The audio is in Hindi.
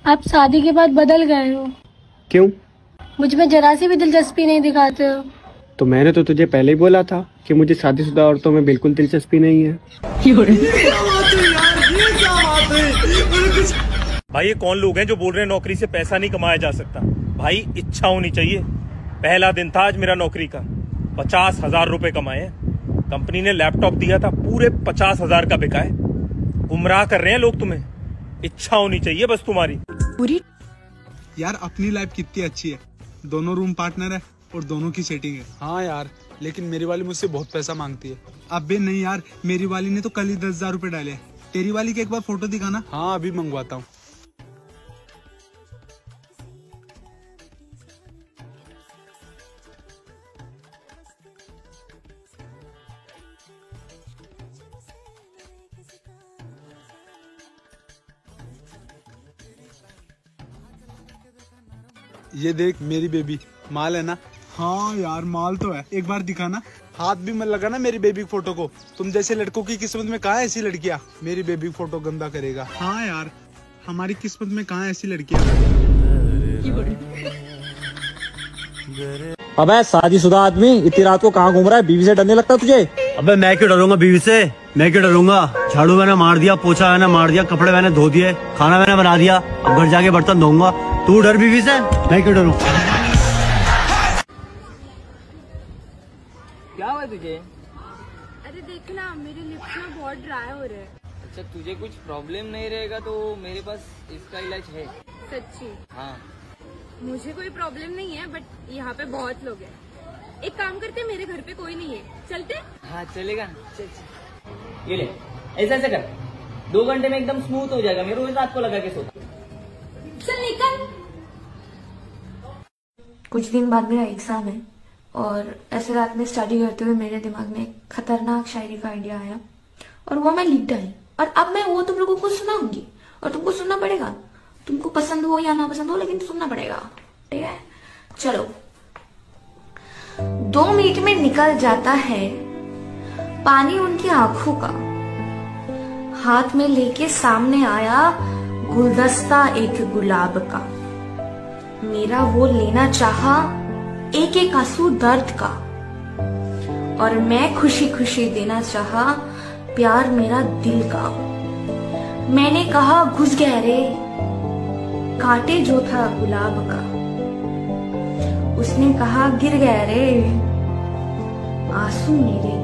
आप शादी के बाद बदल गए हो। क्यों? मुझ में जरा सी भी दिलचस्पी नहीं दिखाते हो। तो मैंने तो तुझे पहले ही बोला था कि मुझे शादीशुदा औरतों में बिल्कुल दिलचस्पी नहीं है। भाई ये कौन लोग हैं जो बोल रहे हैं नौकरी से पैसा नहीं कमाया जा सकता? भाई इच्छा होनी चाहिए। पहला दिन था आज मेरा नौकरी का, 50,000 रुपए कमाए हैं। कंपनी ने लैपटॉप दिया था, पूरे 50,000 का बिका है। गुमराह कर रहे हैं लोग तुम्हें। इच्छा होनी चाहिए बस तुम्हारी पूरी। यार अपनी लाइफ कितनी अच्छी है, दोनों रूम पार्टनर है और दोनों की सेटिंग है। हाँ यार, लेकिन मेरी वाली मुझसे बहुत पैसा मांगती है। अबे नहीं यार, मेरी वाली ने तो कल ही 10,000 रुपए डाले। तेरी वाली की एक बार फोटो दिखाना। हाँ अभी मंगवाता हूँ। ये देख मेरी बेबी, माल है ना? हाँ यार माल तो है, एक बार दिखाना। हाथ भी मत लगाना मेरी बेबी फोटो को। तुम जैसे लड़कों की किस्मत में कहाँ ऐसी लड़कियाँ मेरी बेबी फोटो गंदा करेगा। हाँ यार हमारी किस्मत में कहाँ ऐसी लड़कियाँ। अबे शादीशुदा आदमी इतनी रात को कहाँ घूम रहा है? बीवी से डरने लगता तुझे? अबे मैं क्यों डरूंगा बीवी से? मैं क्यों डरूंगा? झाड़ू मैंने मार दिया, पोछा मैंने मार दिया, कपड़े मैंने धो दिए, खाना मैंने बना दिया, अब घर जाके बर्तन धोऊंगा। तू डर बीवी से? मैं क्यों डरूं? क्या हुआ तुझे? अरे देख ना मेरे लिप्स ना बहुत ड्राई हो रहे हैं। अच्छा तुझे कुछ प्रॉब्लम नहीं रहेगा तो मेरे पास इसका इलाज है। सच्ची? हाँ। मुझे कोई प्रॉब्लम नहीं है, बट यहाँ पे बहुत लोग हैं। एक काम करते, मेरे घर पे कोई नहीं है, चलते? हाँ चलेगा। चल चल। ये ले, ऐसा ऐसा कर, 2 घंटे में एकदम स्मूथ हो जाएगा। मैं रोज रात को लगा के सोता। चल निकल। कुछ दिन बाद मेरा एग्जाम है और ऐसे रात में स्टडी करते हुए मेरे दिमाग में एक खतरनाक शायरी का आइडिया आया और वो मैं लिख डाली। और अब मैं वो तुम लोगों को सुनाऊंगी और तुमको सुनना पड़ेगा। तुमको पसंद हो या ना पसंद हो, लेकिन सुनना पड़ेगा, ठीक है? चलो। 2 मिनट में निकल जाता है पानी उनकी आंखों का। हाथ में लेके सामने आया गुलदस्ता एक गुलाब का। मेरा वो लेना चाहा एक एक आंसू दर्द का और मैं खुशी खुशी देना चाहा प्यार मेरा दिल का। मैंने कहा घुस गया रे कांटे जो था गुलाब का। उसने कहा गिर गया रे आंसू मेरे